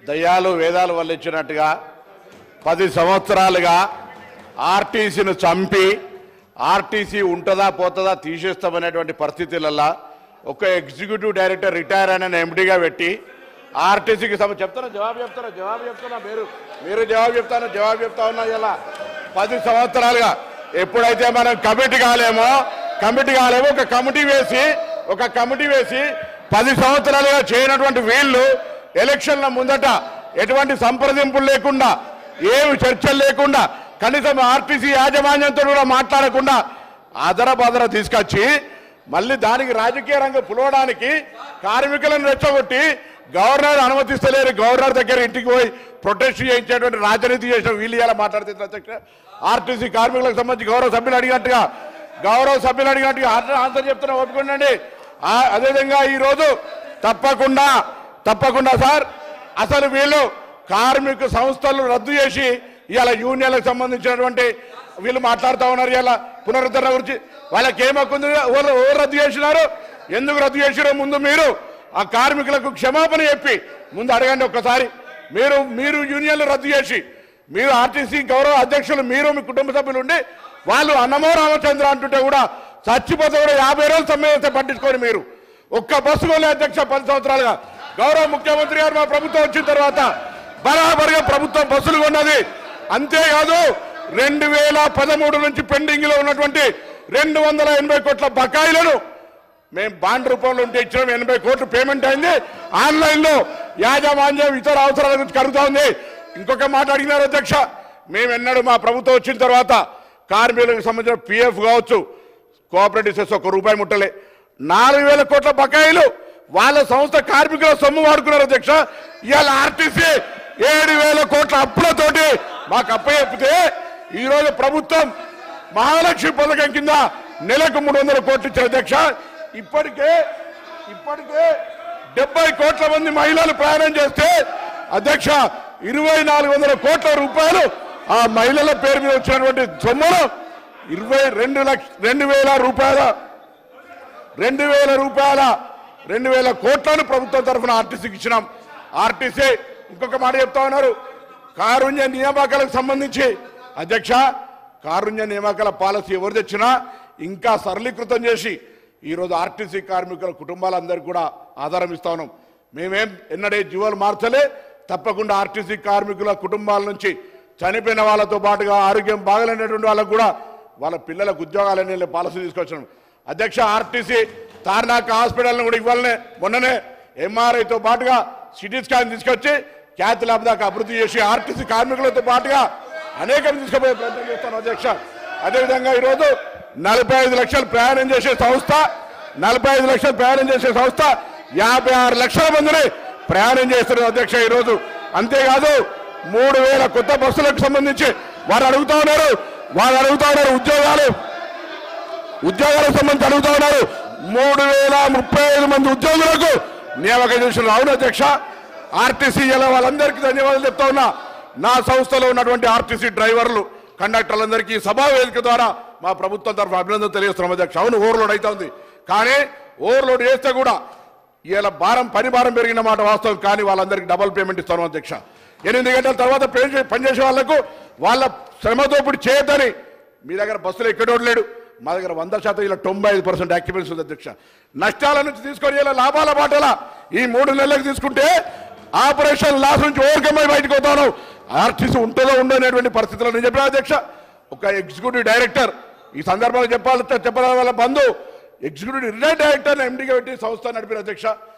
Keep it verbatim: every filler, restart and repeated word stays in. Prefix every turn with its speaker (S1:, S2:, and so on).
S1: దయ్యాలు వేదాలు వల్లించినట్టుగా పది సంవత్సరాలుగా ఆర్టీసీని చంపి ఆర్టీసీ ఉంటుందా పోతుందా తీసేస్తామనేటువంటి పరిస్థితులలో ఒక ఎగ్జిక్యూటివ్ డైరెక్టర్ రిటైర్ అయిన ఎండీగా పెట్టి ఆర్టీసీకి సమ చెప్తారా జవాబు చెప్తారా జవాబు చెప్తారా మీరు మీరు జవాబు చెప్తాను జవాబు చెప్తా ఉన్నా ఇలా పది సంవత్సరాలుగా ఎప్పుడైతే మనం కమిటీ కాలేమో కమిటీ కాలేమో ఒక కమిటీ వేసి ఒక కమిటీ వేసి పది సంవత్సరాలుగా చేయనటువంటి వీళ్ళు ఎలక్షన్ల ముందట ఎటువంటి సంప్రదింపులు లేకుండా ఏమి చర్చలు లేకుండా కనీసం ఆర్టీసీ యాజమాన్యంతో కూడా మాట్లాడకుండా అదర బదర తీసుకొచ్చి మళ్ళీ దానికి రాజకీయ రంగం పులవడానికి కార్మికులను రెచ్చగొట్టి గవర్నర్ అనుమతిస్తలేరు గవర్నర్ దగ్గర ఇంటికి పోయి ప్రొటెస్ట్ చేయించేటువంటి రాజనీతి చేసిన వీళ్ళు ఇలా మాట్లాడుతున్నారు. ఆర్టీసీ కార్మికులకు సంబంధించి గౌరవ సభ్యులు అడిగినట్టుగా గౌరవ సభ్యులు అడిగినట్టుగా ఆన్సర్ చెప్తున్నా ఒప్పుకోండి. అదేవిధంగా ఈరోజు తప్పకుండా తప్పకుండా సార్ అసలు వీళ్ళు కార్మిక సంస్థలు రద్దు చేసి ఇవాళ యూనియన్లకు సంబంధించినటువంటి వీళ్ళు మాట్లాడుతూ ఉన్నారు. ఇలా పునరుద్ధరణ గురించి వాళ్ళకి ఏమక్కుంది ఎవరు ఎవరు రద్దు చేసినారు ఎందుకు రద్దు చేసినారో ముందు మీరు ఆ కార్మికులకు క్షమాపణ చెప్పి ముందు అడగండి ఒక్కసారి. మీరు మీరు యూనియన్లు రద్దు చేసి మీరు ఆర్టీసీ గౌరవ అధ్యక్షులు మీరు మీ కుటుంబ సభ్యులు ఉండి వాళ్ళు అన్నమో రామచంద్ర అంటుంటే కూడా చచ్చిపోతే కూడా యాభై రోజులు సమ్మె పట్టించుకొని మీరు ఒక్క బస్సు కొనే అధ్యక్ష పది సంవత్సరాలుగా గౌరవ ముఖ్యమంత్రి గారు మా ప్రభుత్వం వచ్చిన తర్వాత బరాబరుగా ప్రభుత్వం బస్సులు కొన్నది. అంతేకాదు రెండు వేల పదమూడు నుంచి పెండింగ్ లో ఉన్నటువంటి రెండు వందల ఎనభై కోట్ల బకాయిలను మేము బాండ్ రూపంలో ఉంటే ఇచ్చిన ఎనభై కోట్లు పేమెంట్ అయింది. ఆన్లైన్ లో యాజమాన్యం ఇతర అవసరాల గురించి కలుగుతా ఉంది. ఇంకొక మాట అడిగినారు అధ్యక్ష, మేము ఎన్నడూ మా ప్రభుత్వం వచ్చిన తర్వాత కార్మికులకు సంబంధించిన పిఎఫ్ కావచ్చు కోఆపరేటివ్ సెస్ ఒక రూపాయి ముట్టలే. నాలుగు వేల కోట్ల బకాయిలు వాళ్ళ సంస్థ కార్మికుల సొమ్ము వాడుకున్నారు అధ్యక్ష. ఇవాళ ఆర్టీసీ ఏడు వేల కోట్ల అప్పులతోటి మాకు అప్పచెప్పితే ఈరోజు ప్రభుత్వం మహాలక్ష్మి పథకం కింద నెలకు మూడు వందల కోట్లు ఇచ్చారు అధ్యక్ష. ఇప్పటికే ఇప్పటికే డెబ్బై కోట్ల మంది మహిళలు ప్రయాణం చేస్తే అధ్యక్ష ఇరవై నాలుగు వందల కోట్ల రూపాయలు ఆ మహిళల పేరు మీద వచ్చినటువంటి సొమ్మును ఇరవై రెండు లక్ష రెండు వేల రూపాయల రెండు వేల రూపాయల రెండు వేల కోట్లను ప్రభుత్వం తరఫున ఆర్టీసీకి ఇచ్చినాం. ఆర్టీసీ ఇంకొక మాట చెప్తా ఉన్నారు కారుణ్య నియామకాలకు సంబంధించి అధ్యక్ష కారుణ్య నియామకాల పాలసీ ఎవరు తెచ్చినా ఇంకా సరళీకృతం చేసి ఈరోజు ఆర్టీసీ కార్మికుల కుటుంబాలందరికీ కూడా ఆధారం ఇస్తా ఉన్నాం. మేమేం ఎన్నడే జీవోలు మార్చలే. తప్పకుండా ఆర్టీసీ కార్మికుల కుటుంబాల నుంచి చనిపోయిన వాళ్ళతో పాటుగా ఆరోగ్యం బాగలేనటువంటి వాళ్ళకు కూడా వాళ్ళ పిల్లలకు ఉద్యోగాలనే పాలసీ తీసుకొచ్చాం అధ్యక్ష. ఆర్టీసీ తార్నాక హాస్పిటల్ని కూడా ఇవ్వాలనే మొన్ననే ఎంఆర్ఐతో పాటుగా సిటీ స్కాన్ తీసుకొచ్చి క్యాత్ ల్యాబ్ దాకా అభివృద్ధి చేసి ఆర్టీసీ కార్మికులతో పాటుగా అనేకం తీసుకుపోయే ప్రయత్నం చేస్తాను అధ్యక్ష. అదేవిధంగా ఈరోజు నలభై ఐదు లక్షలు ప్రయాణం చేసే సంస్థ నలభై ఐదు లక్షలు ప్రయాణం చేసే సంస్థ యాభై ఆరు లక్షల మందిని ప్రయాణం చేస్తున్నారు అధ్యక్ష ఈరోజు. అంతేకాదు మూడు వేల కొత్త బస్సులకు సంబంధించి వారు అడుగుతా ఉన్నారు వారు అడుగుతా ఉన్నారు ఉద్యోగాలు ఉద్యోగాలకు సంబంధించి అడుగుతా ఉన్నారు మూడు వేల ముప్పై ఐదు మంది ఉద్యోగులకు నియామకం చేసిన అవును అధ్యక్ష. ఆర్టీసీ ఇలా వాళ్ళందరికీ ధన్యవాదాలు చెప్తా ఉన్నా. నా సంస్థలో ఉన్నటువంటి ఆర్టీసీ డ్రైవర్లు కండక్టర్లందరికీ సభా వేదిక ద్వారా మా ప్రభుత్వం తరఫున అభినందన తెలియజేస్తున్నాం అధ్యక్ష. అవును ఓవర్లోడ్ అవుతా ఉంది కానీ ఓవర్లోడ్ చేస్తే కూడా ఇలా భారం పని భారం పెరిగిన మాట వాస్తవం కానీ వాళ్ళందరికీ డబల్ పేమెంట్ ఇస్తాను అధ్యక్ష. ఎనిమిది గంటల తర్వాత పనిచేసే వాళ్లకు వాళ్ళ శ్రమతో ఇప్పుడు చేయొద్దని మీ దగ్గర బస్సులు ఎక్కడోడు లేడు మా దగ్గర వంద శాతం ఇలా తొంభై ఐదు పర్సెంట్ యాక్యుపెన్సీ ఉంది అధ్యక్ష. నష్టాల నుంచి తీసుకొని ఇలా లాభాల బాటలా ఈ మూడు నెలలకు తీసుకుంటే ఆపరేషన్ లాస్ నుంచి ఓవర్కమ్ అయి బయటకు పోతాను. ఆర్టీసీ ఉంటుందో ఉండో అనేటువంటి పరిస్థితుల్లో నేను చెప్పాను అధ్యక్ష. ఒక ఎగ్జిక్యూటివ్ డైరెక్టర్ ఈ సందర్భంలో చెప్పాలి చెప్పాలి వాళ్ళ బంధు ఎగ్జిక్యూటివ్ రిటైర్డ్ డైరెక్టర్ ఎండీగా పెట్టి సంస్థ నడిపిన అధ్యక్ష.